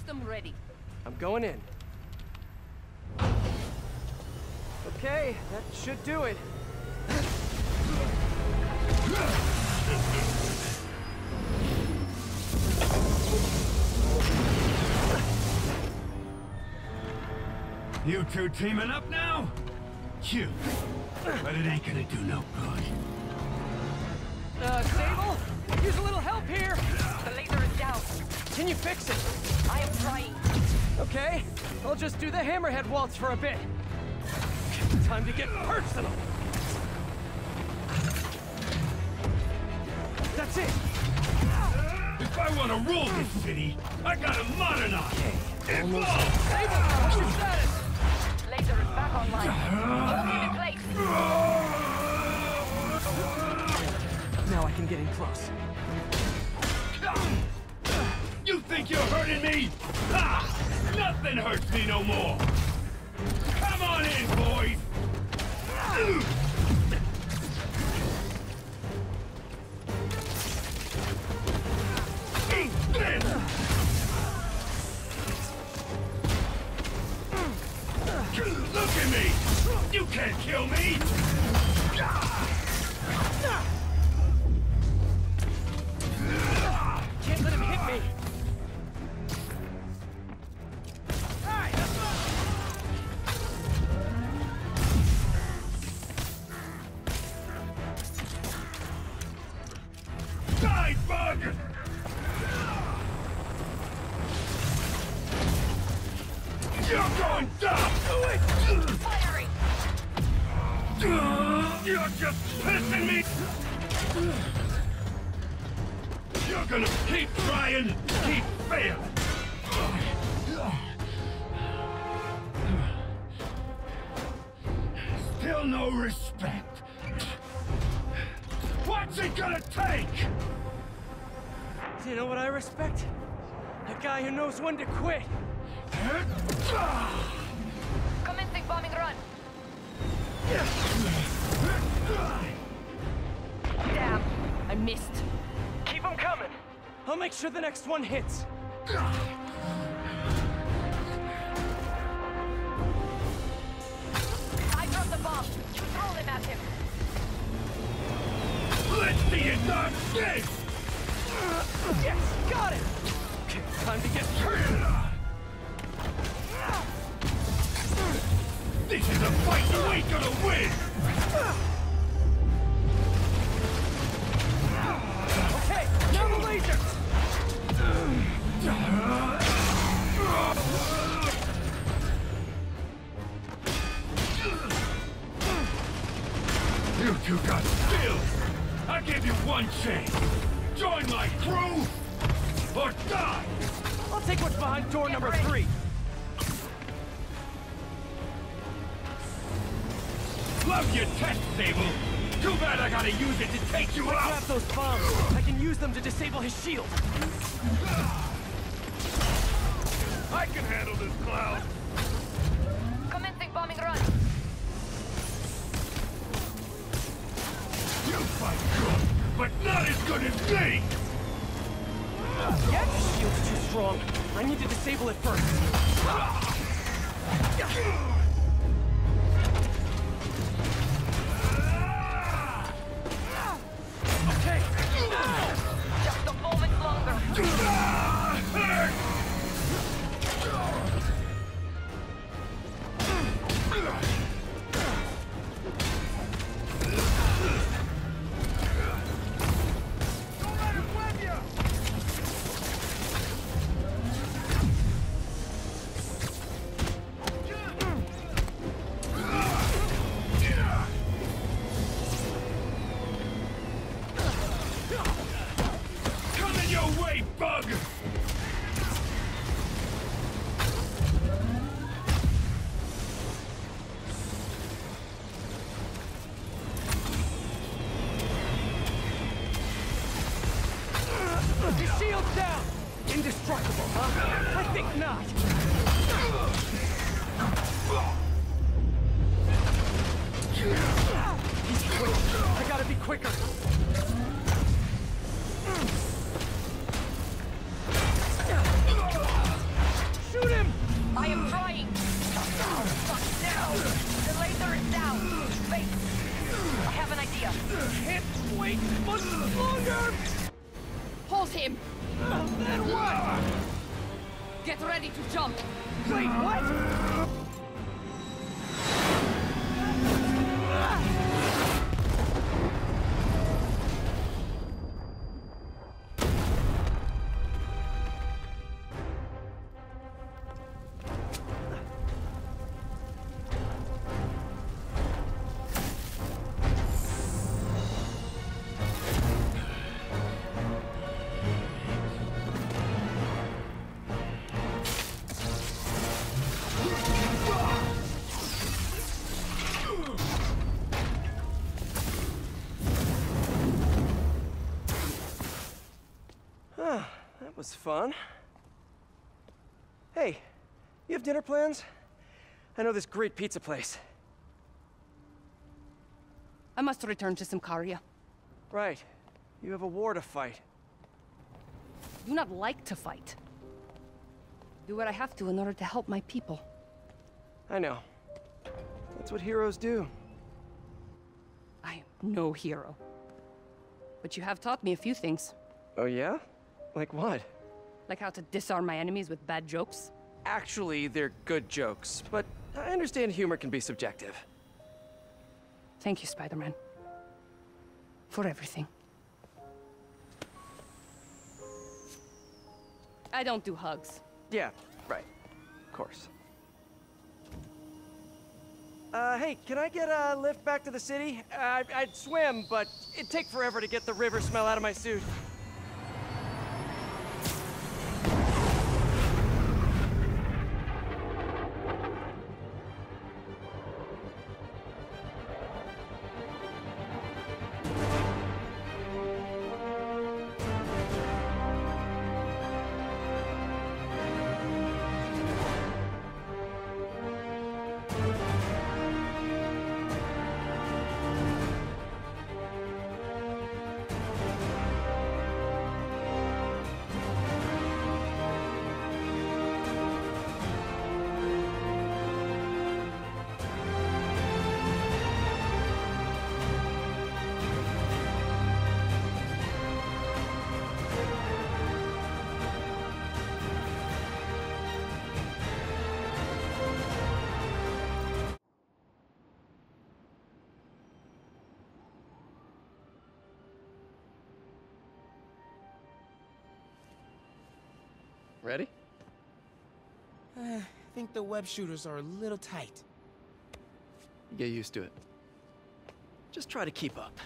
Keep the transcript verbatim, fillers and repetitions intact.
System ready. I'm going in. Okay, that should do it. You two teaming up now? Cute. But it ain't gonna do no good. Uh, Sable? Use a little help here! The laser is down. Can you fix it? I am trying. Okay, I'll just do the hammerhead waltz for a bit. Time to get personal! That's it! If I want to rule this city, I gotta modernize! Evolve! Sable, what's your status? Laser is back online. Hold it in place. Now I can get in close. You think you're hurting me? Ha! Nothing hurts me no more! Come on in, boys! Eat this! Look at me! You can't kill me! Can't let him hit me! Die, bug! You're going down! Do it! Firing! You're just pissing me! You're gonna keep trying, keep failing! Still no respect. What's it gonna take? Do you know what I respect? A guy who knows when to quit. Commencing bombing run. Damn, I missed. Keep them coming. I'll make sure the next one hits. I dropped the bomb. You throw them at him. Let's see it not this! Yes, got it! Okay, time to get hurt! This is a fight you ain't gonna win! Okay, now the lasers! You two got skills! I'll give you one chance! Join my crew, or die! I'll take what's behind door number three. Love your test, Sable! Too bad I gotta use it to take you I out! grab those bombs. I can use them to disable his shield. I can handle this, Cloud! Commencing bombing run. You fight good, but not as good as me! Yeah, his shield's too strong. I need to disable it first. Okay. Just a moment longer. Coming your way, bug! His shield's down! Indestructible, huh? I think not. He's quick. I gotta be quicker. Then what? Get ready to jump. Wait, what? That was fun. Hey, you have dinner plans? I know this great pizza place. I must return to Symkaria. Right. You have a war to fight. I do not like to fight. Do what I have to in order to help my people. I know. That's what heroes do. I am no hero. But you have taught me a few things. Oh yeah? Like what? Like how to disarm my enemies with bad jokes. Actually, they're good jokes, but I understand humor can be subjective. Thank you, Spider-Man. For everything. I don't do hugs. Yeah, right. Of course. Uh, hey, can I get a lift back to the city? Uh, I'd swim, but it'd take forever to get the river smell out of my suit. Ready? I think the web shooters are a little tight. Get used to it. Just try to keep up.